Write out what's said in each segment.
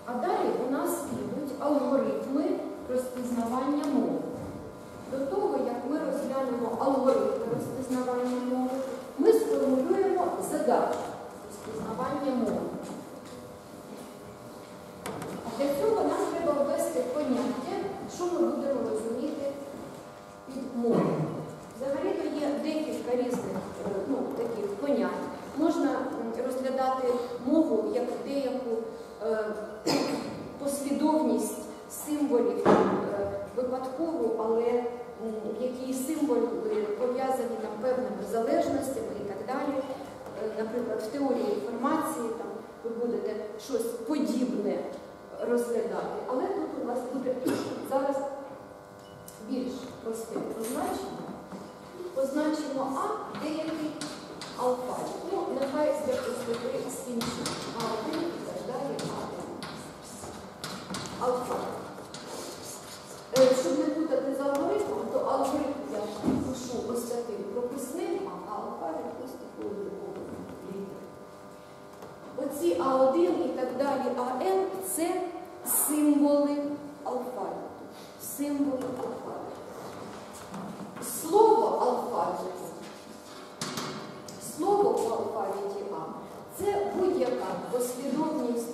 А далі у нас йдуть алгоритми розпізнавання мови. До того, як ми розглянемо алгоритми розпізнавання мови, ми сформулюємо задачу розпізнавання мови. Для цього нам треба ввести поняття, що ми будемо розуміти під мовою. Взагалі-то є декілька різних таких понять. Можна розглядати мову як деяку послідовність символів, випадкову, але в якій символи пов'язані певними залежностями і так далі. Наприклад, в теорії інформації ви будете щось подібне розглядати, але тут у нас буде зараз більш просте позначення. Позначимо А деякий алфавіт. Нехай для простоти скінчимо. А1 і так далі, А1. Алфавіт. Щоб не путати з алгоритмом, то алгоритм я пишу ось таким прописним, а алфавіт ось такою друкованою літерою. Оці А1 і так далі, АН – це символи алфавіту. Символи алфавіту. Слово алфавіту, слово в алфавіті А – це будь-яка послідовність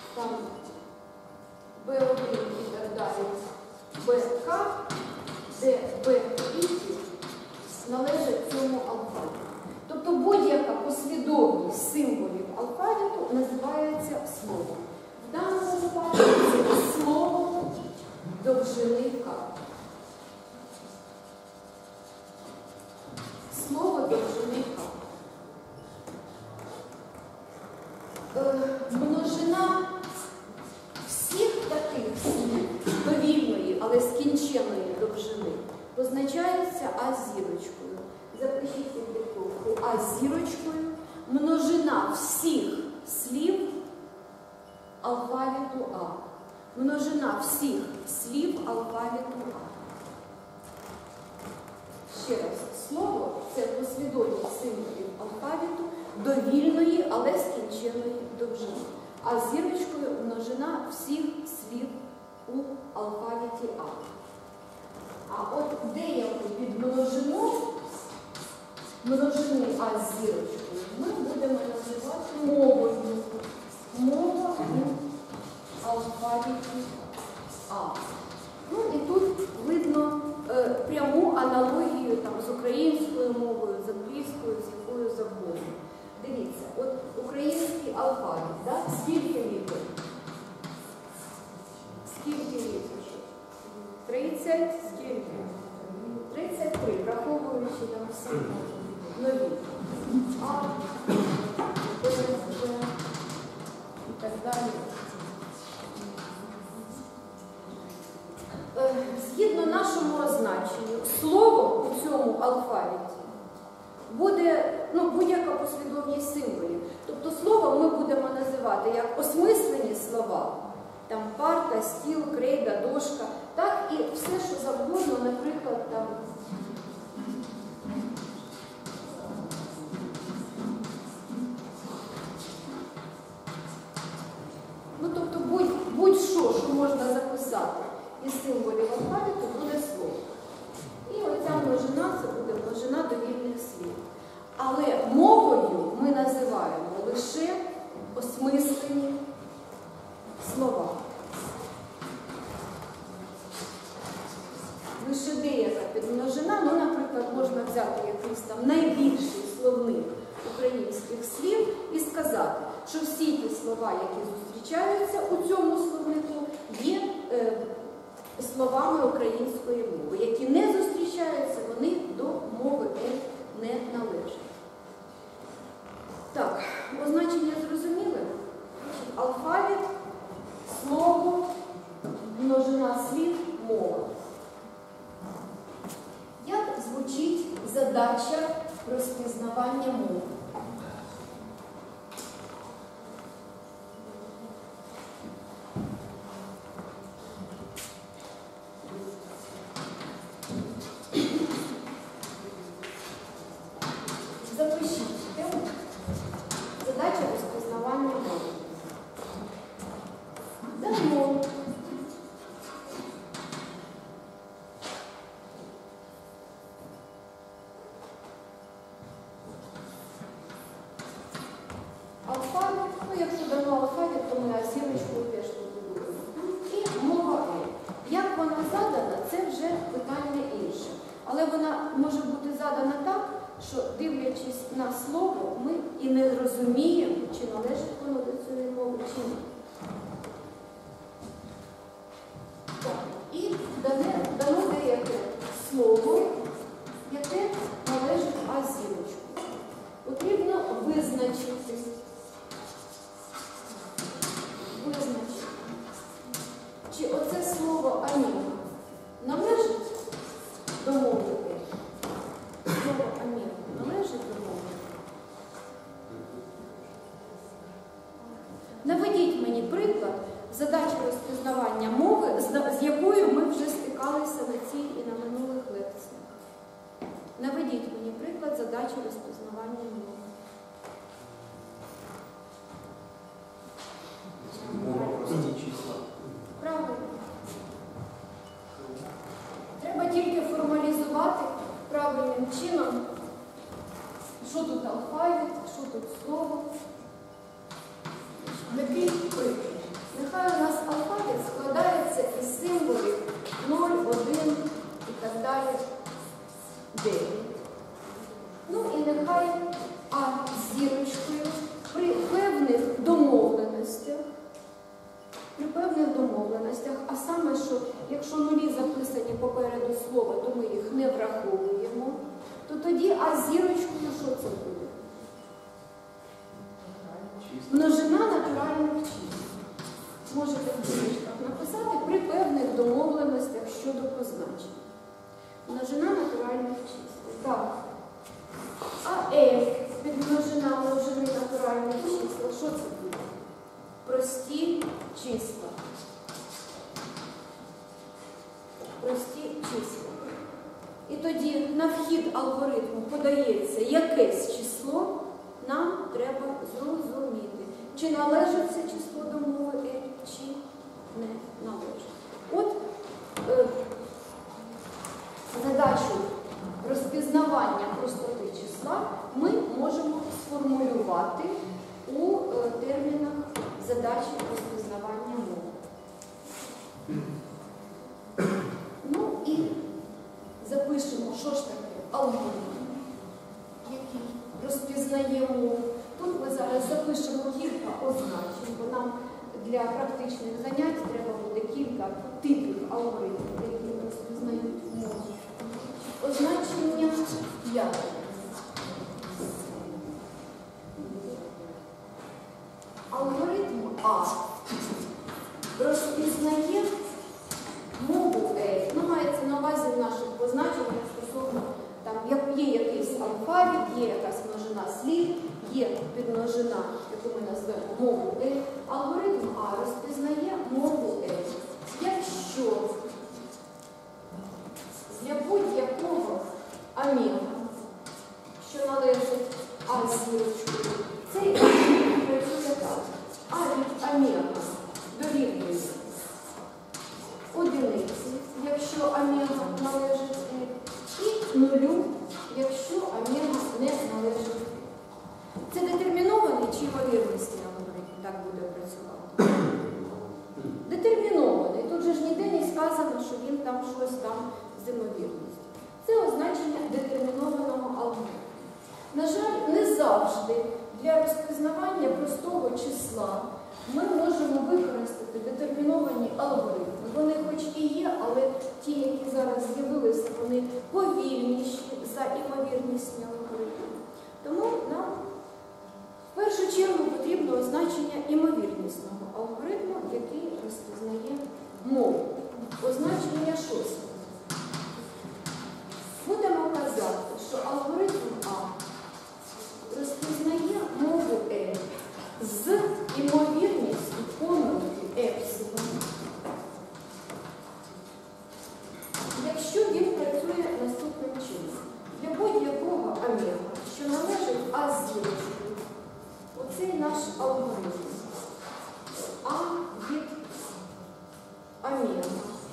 Б1 і так далі, БК, де Б і Т належать цьому алфавіту. Тобто будь-яка послідовність символів алфавіту називається словом. В даному випадку це слово довжини К. Слово довжини К. Множина всіх таких слів довільної, але скінченої довжини позначається А-зірочкою. Запишіть підготовку А-зірочкою. Множина всіх слів алфавіту А. Множина всіх слів алфавіту А. Ще раз, слово – це послідовність символів алфавіту довільної, але скінченої довжини. А зірочкою множина всіх слів у алфавіті А. А от деяку підмножину множини А з зірочкою ми будемо називати мовою. Мова у алфавіті А. І тут видно пряму аналогію з українською мовою, з англійською, з якою завгодно. Дивіться, от український алфавіт, скільки літер? Скільки літер? 30, скільки? 33, враховуючи всі нові. А, Б, і так далі. Згідно нашому означенню, словом у цьому алфавіті буде будь-яка послідовність символів. Тобто словом ми будемо називати як осмислені слова, парта, стіл, крейда, дошка, так і все, що завгодно, наприклад, тобто будь-що, що можна записати із символів алфавіту, буде слово. І оця множина, це буде множина довільних слів. Але мовою ми називаємо лише осмислені слова. Лише деяка підмножина, наприклад, можна взяти якийсь найбільший словник українських слів і сказати, що всі ті слова, які зустрічаються у цьому словнику, є словами української мови. Які не зустрічаються, вони до мови не належать. Так, означення зрозуміли? Алфавіт, слово, множина слів, мова. Як звучить задача розпізнавання мови? Запишіть задача розпізнавання мови. дано. Алфавіт, ну якщо дано алфавіт, то ми зірочкою теж побудуємо. І мова Е. Як вона задана, це вже питання інше. Але вона може бути задана так, що, дивлячись на слово, ми і не розуміємо, чи належить воно до цієї мови, чи ні. Так. І дано деяке слово, яке належить зірочку. Потрібно визначити. Чи оце слово «аміна» належить до мови? Слово «аміна» належить до мови? Наведіть мені приклад задачі розпізнавання мови, з якою ми вже стикалися на цій і на минулих лекціях. Наведіть мені приклад задачі розпізнавання мови. Правильно. Треба тільки формалізувати правильним чином, що тут алфавіт, що тут слово. Такий приклад. Нехай у нас алфавіт складається із символів 0, 1 і так далі, 9. Ну і нехай А з зірочкою при певних домовленостях, а саме, що якщо нулі записані попереду слова, то ми їх не враховуємо, то тоді А з зірочкою що це буде? Множина натуральних чисел. Можете в дужечках написати при певних домовленостях щодо позначення. Множина натуральних чисел. Так. А F підмножина множини натуральних чисел. Що це буде? Прості числа. Прості числа. І тоді на вхід алгоритму подається якесь число, нам треба зрозуміти, чи належить це число до мови L, чи не належить. От задачу розпізнавання простоти числа ми можемо сформулювати у термінах задачі розпізнавання мови. Ну і запишемо, що ж таке алгоритм, який розпізнає мову. Тут ми зараз запишемо кілька означень, бо нам для практичних занять треба буде кілька типів алгоритмів, які розпізнають мову. Означення 5. Алгоритм А розпізнає мову L. Ну, мається на увазі в наших позначеннях стосовно, там є якийсь алфавіт, є якась множина слів, є підмножина, яку ми назвемо мову L. Алгоритм А розпізнає мову L. Якщо для будь-якого омега, що належить А з зірочкою, цей алгоритм працює так. А від омега дорівнює одиниці, якщо омега належить L, і нулю, якщо омега не належить L. Це детермінований чи ймовірності алгоритм так буде працювати? Детермінований. Тут же ж ніде не сказано, що він там щось там з ймовірністю. Це означення детермінованого алгоритму. На жаль, не завжди для розпізнавання простого числа ми можемо використати детерміновані алгоритми. Вони хоч і є, але ті, які зараз з'явилися, вони повільніші за ймовірнісні алгоритми. Тому нам в першу чергу потрібно означення ймовірнісного алгоритму, який розпізнає мову. Означення 6. Будемо казати, що алгоритм А розпізнає мову L з ймовірністю помилки епсилон, якщо він працює наступним чином. Для будь-якого омега, що належить А з зірочкою, оцей наш алгоритм А омега,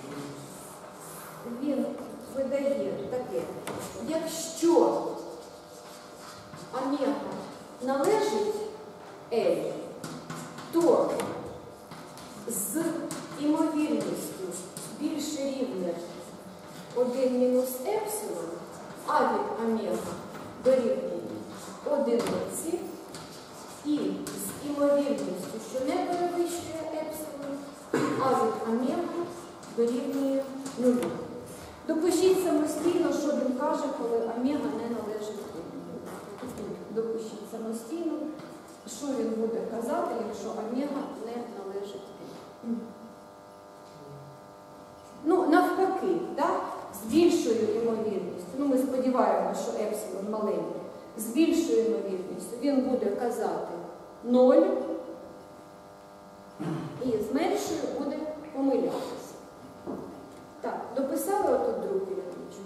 він видає таке. Якщо омега належить L, то з імовірністю більше рівне 1 мінус епсилон, а від омега дорівнює 1 і з імовірністю, що не перевищує епсилон, а від омега дорівнює 0. Допишіть самостійно, що він каже, коли омега не належить L. Допишіть самостійно, що він буде казати, якщо омега не належить L. Ну, навпаки, так? З більшою ймовірністю, ну ми сподіваємося, що епсилон маленький, з більшою ймовірністю він буде казати 0 і з меншою буде помилятися. Так, дописали отут другий рядочок?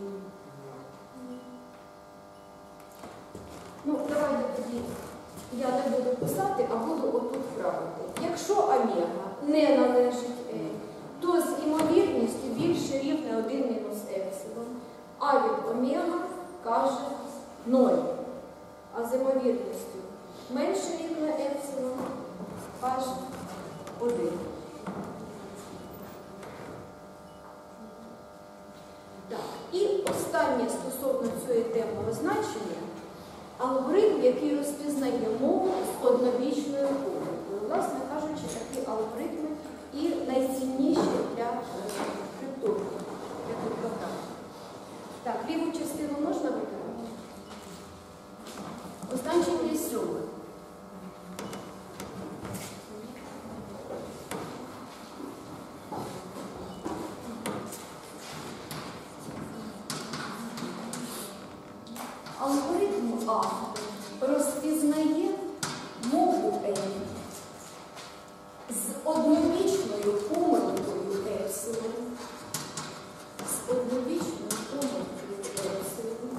Ну, давайте тоді я не буду писати, а буду отут правити. Якщо омега не належить L, то з імовірністю більше рівне 1 мінус епсилон, а від омега каже 0. А з імовірністю менше рівне епсилон каже 1. Так, і останнє стосовно цієї теми значення – алгоритм, який розпізнає мову з однобічною помилкою. Власне кажучи, такі алгоритми і найцінніші для криптографії, для криптографії. Так, ліву частину можна вибирати? Означення 7. Алгоритм А розпізнає мову N з однобічною помилкою епсилон. З однобічною помилкою епсилон.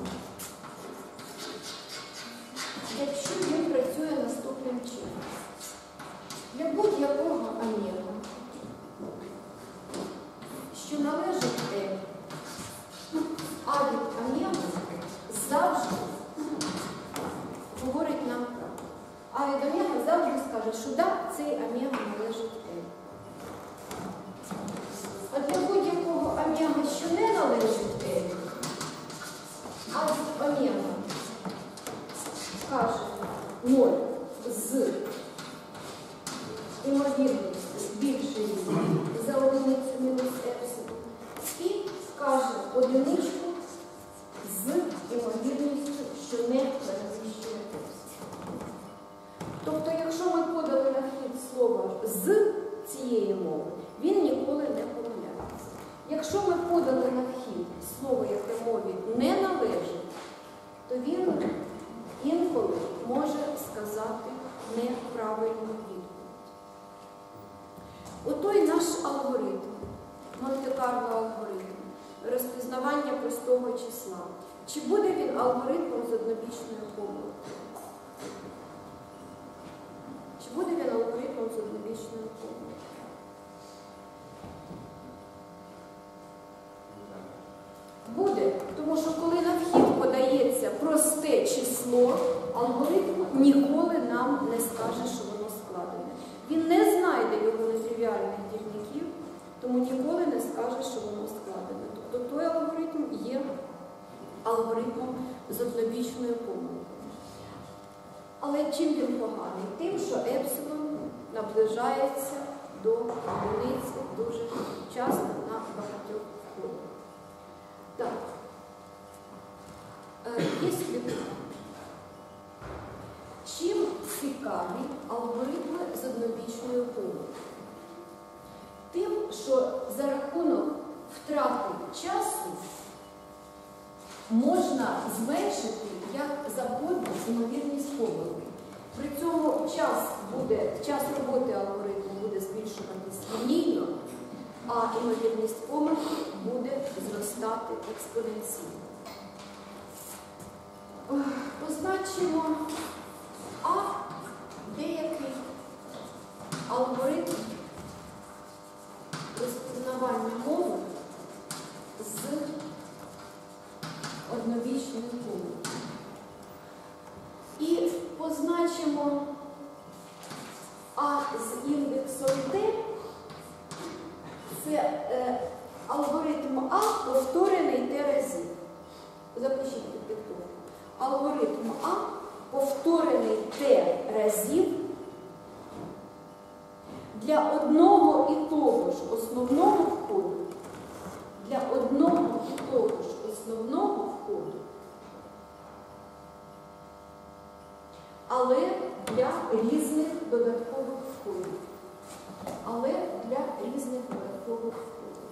Якщо він працює наступним чином. Для будь-якого омега, що належить N, а від омега завжди говорить нам правду. А від омега завжди скаже, що да, цей омега належить N. А для будь-якого омега, що не належить N, а від омега каже 0 з імовірністю більше за одиницю мінус епсилон і каже одиничку з імовірністю, що не перевищує епсилон. Тобто, якщо ми подали на вхід слово з цієї мови, він ніколи не помиляється. Якщо ми подали на вхід слово, яке мові не належить, то він інколи може сказати неправильну відповідь. Отой наш алгоритм, Монте-Карло алгоритм, розпізнавання простого числа. Чи буде він алгоритмом з однобічною помилкою? Чи буде він алгоритмом з однобічною помилкою? Буде, тому що коли на вхід подається просте число, алгоритм ніколи нам не скаже, що воно складене. Він не знайде його нетривіальних дільників, тому ніколи не скаже, що воно складене. Тобто той алгоритм є алгоритмом з однобічною помилкою. Але чим він поганий? Тим, що епсилон наближається до одиниці дуже часто на багатьох входах. Так, є слідки. Чим цікаві алгоритми з однобічною помилкою? Тим, що за рахунок втрати часу можна зменшити як завгодно ймовірність помилки. При цьому час роботи алгоритму буде збільшуватись лінійно, а ймовірність помилки буде зростати експоненційно. Позначимо А деякий алгоритм розпізнавання мови з одновічною помилкою. І позначимо А з індексом Т, це алгоритм А, повторений Т разів. Запишіть під диктовку. Алгоритм А, повторений Т разів для одного і того ж основного входу. Для одного і того ж основного входу. Але для різних додаткових входів. Але для різних додаткових входів.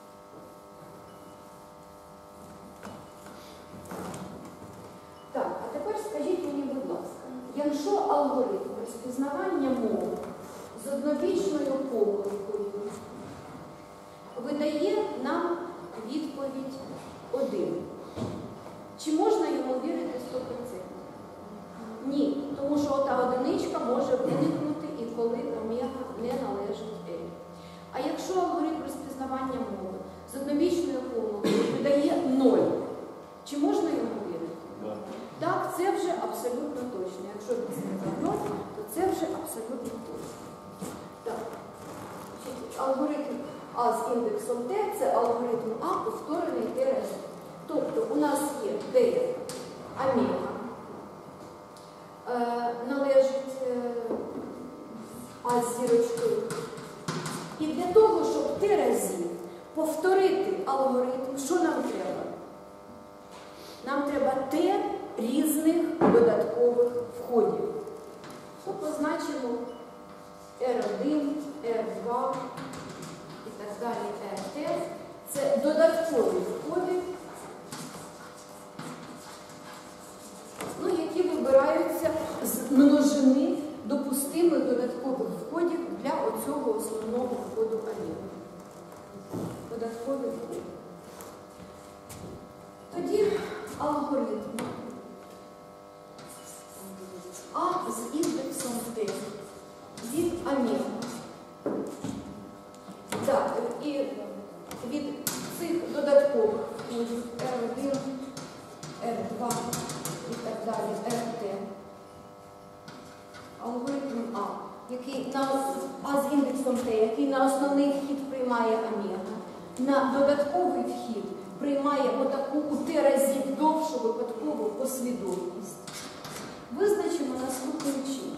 Так, а тепер скажіть мені, будь ласка, якщо алгоритм розпізнавання мови з одновічною помилкою видає нам відповідь 1, чи можна йому вірити 100%? Ні, тому що ота одиничка може виникнути і коли омега не належить L. А якщо алгоритм розпізнавання мови з одновічною помилкою видає 0, чи можна йому вірити? Так, це вже абсолютно точно. Якщо він сказав 0, то це вже абсолютно точно. Так. Алгоритм А з індексом Т – це алгоритм А, повторений Т разів. Тобто у нас є Т омега, належить А з зірочкою. І для того, щоб Т разів повторити алгоритм, що нам треба? Нам треба Т різних додаткових входів. То позначимо R1, R2 і так далі, RT. Це додаткові входи, які вибираються з множини допустимих додаткових входів для оцього основного входу омега. Додаткові входи. Тоді алгоритм А з індексом Т від омега. Так, і від цих додаткових входів R1, R2 і так далі, RT. Алгоритм А, який А з індексом Т, який на основний вхід приймає омега, на додатковий вхід приймає отаку у Т разів довшу випадкову послідовність. Визначимо наступним чином.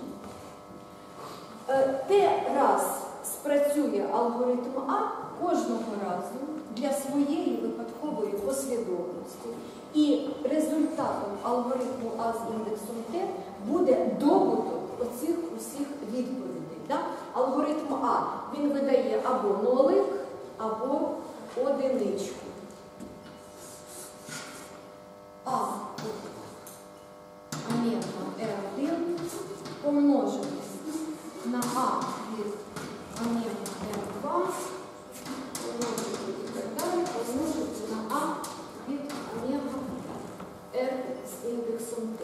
Т раз спрацює алгоритм А кожного разу для своєї випадкової послідовності. І результатом алгоритму А з індексом Т буде добуток оцих усіх відповідей. Да? Алгоритм А, він видає або нолик, або одиничку. А омега R1 помножити на А від омега R2, помножити і так далі, помножити на А від омега R з індексом Т.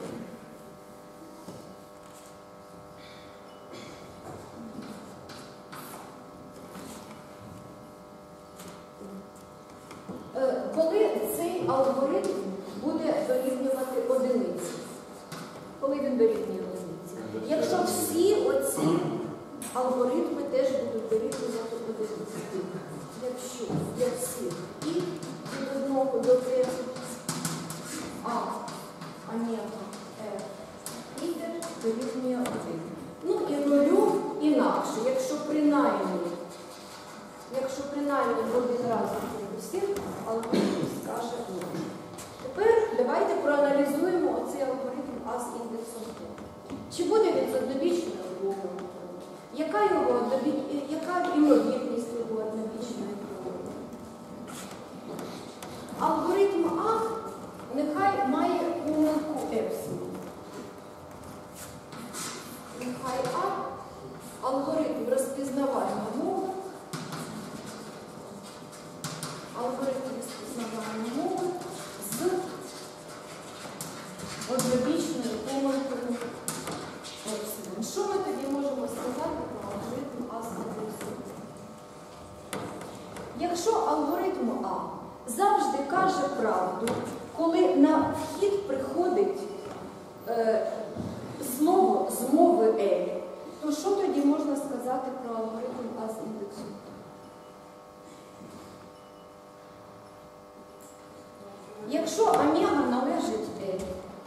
Коли цей алгоритм буде дорівнювати одиниці? Коли він дорівнює одиниці? Якщо всі оці алгоритми теж будуть дорівнювати одиниці. Якщо для всіх і від 1 до 3 А омега R іде дорівнює 1. Ну і нулю інакше, якщо принаймні один раз всіх, алгоритм скаже 0. Тепер давайте проаналізуємо оцей алгоритм А з індексом Т. Чи буде він з одновічною помилкою? Яка ймовірність його одновічної помилки? Алгоритм А нехай має помилку епсилон. Нехай А алгоритм розпізнавання мови. З одновічною помилкою епсилон. Що ми тоді можемо сказати про алгоритм А з індексом? Якщо алгоритм А завжди каже правду, коли на вхід приходить слово з мови L, то що тоді можна сказати про алгоритм А з індексом? Якщо омега належить L,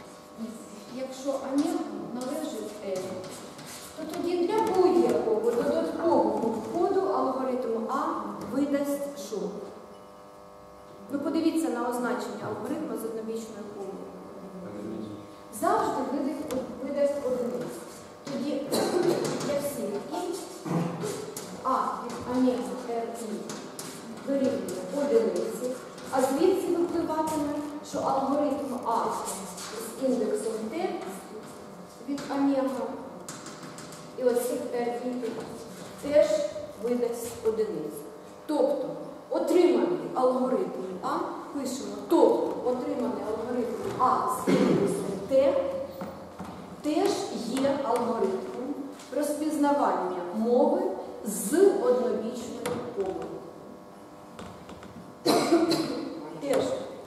то тоді для будь-якого додаткового входу алгоритм А видасть що? Ви подивіться на означення алгоритму з однобічною помилкою. Завжди видасть одиницю. Тоді для всіх і А від омега РІ дорівнює одиниці, а звідси випливатиме, що алгоритм А з індексом Т від омега і оцих РІ теж видасть одиницю. Тобто отриманий алгоритм А, пишемо, тобто отриманий алгоритм А з індексом Т теж є алгоритмом розпізнавання мови з однобічною помилкою. Теж.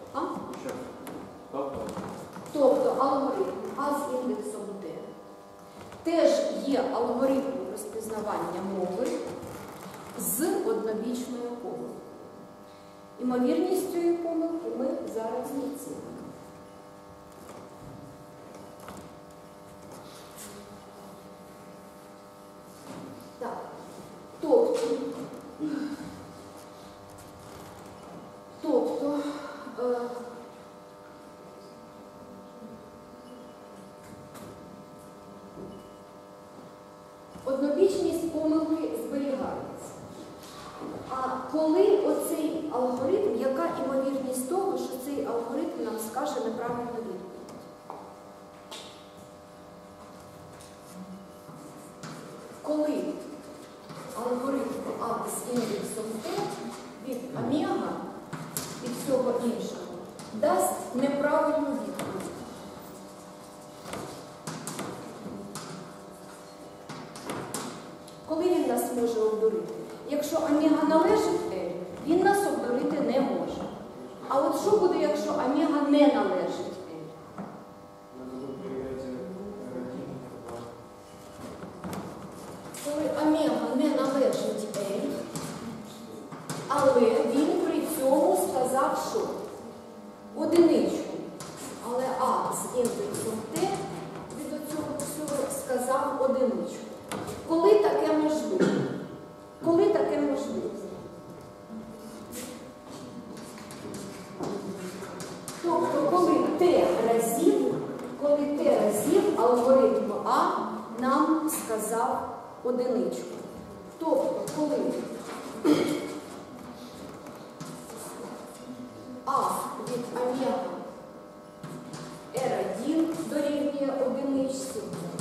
Тобто алгоритм А з індексом Т теж є алгоритмом розпізнавання мови з однобічною помилкою. Імовірність цієї помилки ми зараз з'ясуємо. Так, тобто однобічність помилки зберігається. А коли оцей алгоритм, яка імовірність того, що цей алгоритм нам скаже неправильну відповідь? Коли алгоритм А з індексом Т від омега і всього іншого дасть неправильну відповідь. Коли він нас може обдурити? Якщо омега належить L, він нас обдурити не може. А от що буде, якщо омега не належить L? Коли омега не належить L, але він при цьому сказав, що одиничку, але А з індексом Т від цього всього сказав одиничку. Коли таке можливо? Коли таке можливо? Тобто, коли Т разів алгоритм А нам сказав одиничку. Тобто, коли А від омега R1 дорівнює одиничці,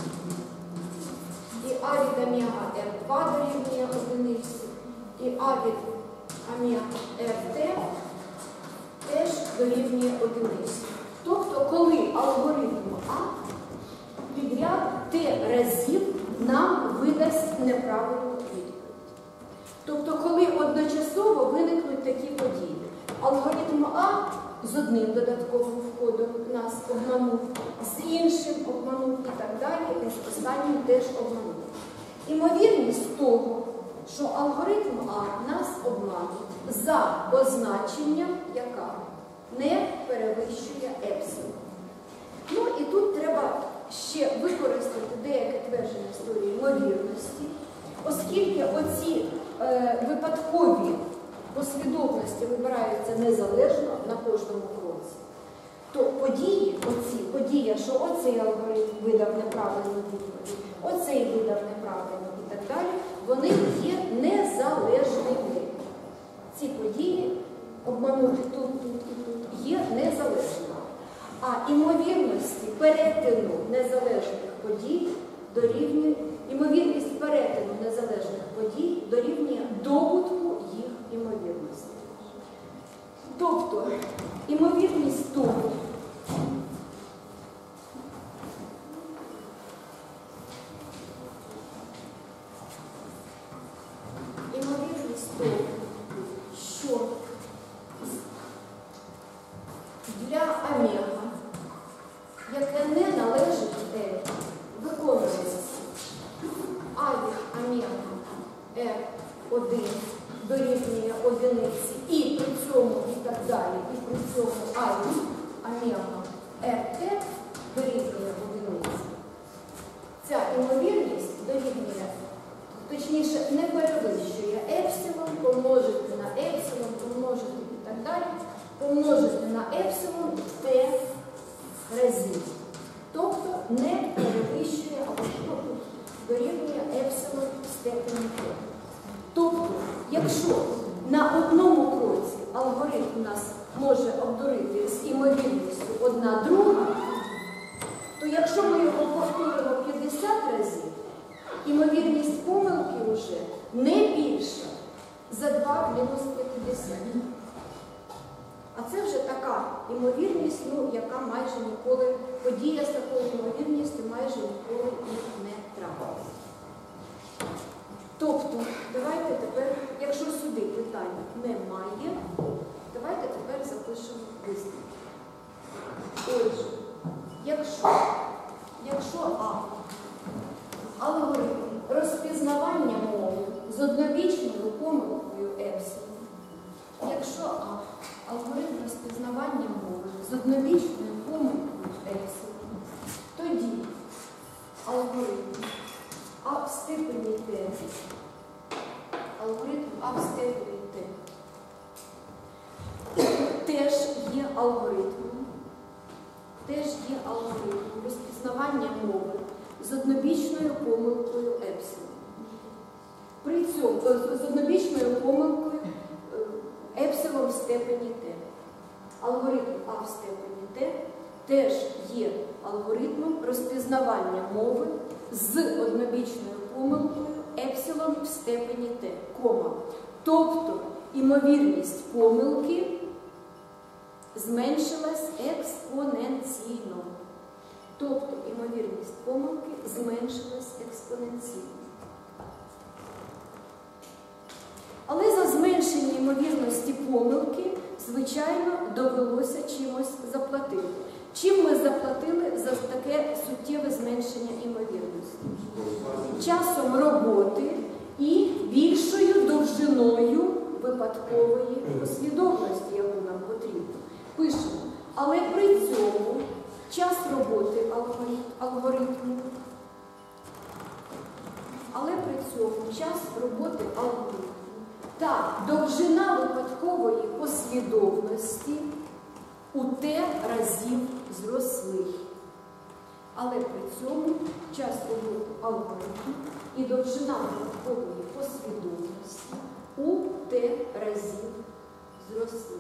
і А від омега R2 дорівнює одиниці, і А від омега RT теж дорівнює одиниці. Тобто, коли алгоритм А підряд Т разів нам видасть неправильну відповідь. Тобто, коли одночасово виникнуть такі події. Алгоритм А з одним додатковим входом нас обманув, з іншим обманув і так далі, і з останнім теж обманув. Імовірність того, що алгоритм А нас обмануть за означенням, яка не перевищує епсилон. Ну і тут треба ще використати деяке твердження з теорії ймовірності, оскільки оці випадкові послідовності вибираються незалежно на кожному кроці, то подія, що оцей алгоритм видав неправильну відповідь, оцей видав неправильну і так далі, вони є незалежними. Ці події, обманути тут і тут, є незалежними. А імовірності перетину незалежних подій дорівнює, імовірність перетину незалежних подій дорівнює добутку їх імовірності. Тобто, імовірність того, дорівнює одиниці, і при цьому і так далі, і при цьому омега rt дорівнює одиниці. Ця ймовірність дорівнює, точніше, не перевищує епсилон, помножити на епсилон, помножити і так далі, помножити на епсилон в t разів. Тобто не перевищує або дорівнює епсилон в степені t. Тобто, якщо на одному кроці алгоритм нас може обдурити з імовірністю 1/2, то якщо ми його повторимо 50 разів, імовірність помилки вже не більша за 2 мінус 50. А це вже така імовірність, яка майже ніколи, подія з такою імовірністю майже ніколи і не трапилася. Тобто, давайте тепер, якщо сюди питань немає, давайте тепер запишемо висновок. Отже, якщо алгоритм розпізнавання мови з однобічною помилкою епсилон, якщо алгоритм розпізнавання мови з однобічною помилкою епсилон, тоді алгоритм а в степені t, алгоритм а в степені t теж є алгоритмом розпізнавання мови з однобічною помилкою епсилон. При цьому з однобічною помилкою епсилон в степені t. Алгоритм а в степені t теж є алгоритмом розпізнавання мови з однобічною помилкою епсилон в степені t, тобто імовірність помилки зменшилась експоненційно. Тобто імовірність помилки зменшилась експоненційно. Але за зменшення ймовірності помилки, звичайно, довелося чимось заплатити. Чим ми заплатили за таке суттєве зменшення ймовірності? Часом роботи і більшою довжиною випадкової послідовності, яку нам потрібно. Пишемо. Але при цьому час роботи алгоритму, та довжина випадкової послідовності у t разів зросли. Але при цьому час роботи алгоритму і довжина випадкової послідовності у t разів зросли.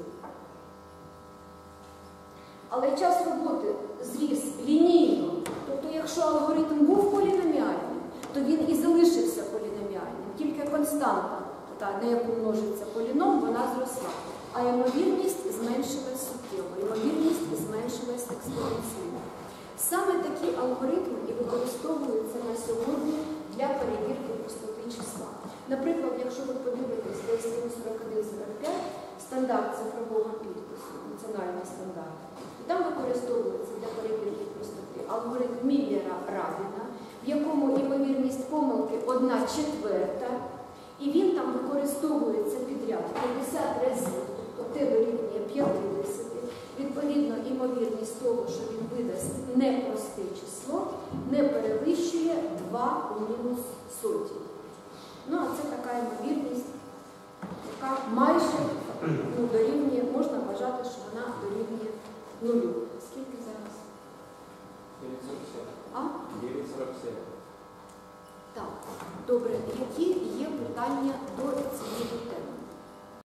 Але час роботи зріс лінійно. Тобто, якщо алгоритм був поліноміальним, то він і залишився поліноміальним. Тільки константа, на яку множиться поліном, вона зросла. А ймовірність зменшилась суттєво, ймовірність зменшилась експоненційно. Саме такі алгоритми і використовуються на сьогодні для перевірки простоти числа. Наприклад, якщо ви подивитесь ДСТУ 4145, стандарт цифрового підпису, національний стандарт, там використовується для перевірки простоти алгоритм Міллера-Рабіна, в якому ймовірність помилки 1/4, і він там використовується підряд 50 разів, тобто t дорівнює 50. Відповідно, ймовірність того, що він видасть непросте число, не перевищує 2 у мінус сотій. Ну, а це така ймовірність, яка майже дорівнює, можна вважати, що вона дорівнює нулю. Скільки зараз? 9,47. 9,47. Так. Добре. Які є питання до цієї теми?